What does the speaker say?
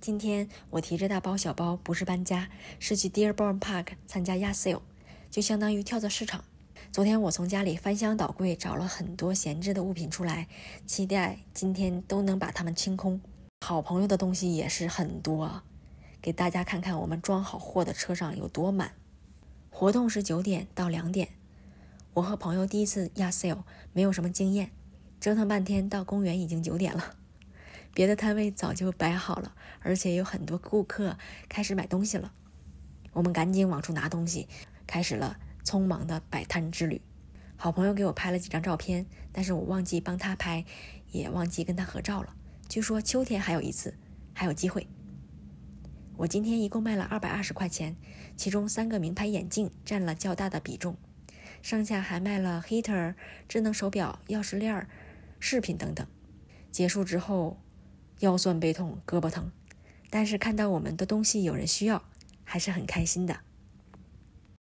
今天我提着大包小包，不是搬家，是去 Dearborn Park 参加 Yard Sale， 就相当于跳蚤市场。昨天我从家里翻箱倒柜，找了很多闲置的物品出来，期待今天都能把它们清空。好朋友的东西也是很多啊，给大家看看我们装好货的车上有多满。活动是9点到2点，我和朋友第一次 Yard Sale， 没有什么经验，折腾半天到公园已经9点了。别的摊位早就摆好了，而且有很多顾客开始买东西了。我们赶紧往出拿东西，开始了匆忙的摆摊之旅。好朋友给我拍了几张照片，但是我忘记帮他拍，也忘记跟他合照了。据说秋天还有一次，还有机会。我今天一共卖了220块钱，其中3个名牌眼镜占了较大的比重，剩下还卖了 heater、智能手表、钥匙链、饰品等等。结束之后腰酸背痛，胳膊疼，但是看到我们的东西有人需要，还是很开心的。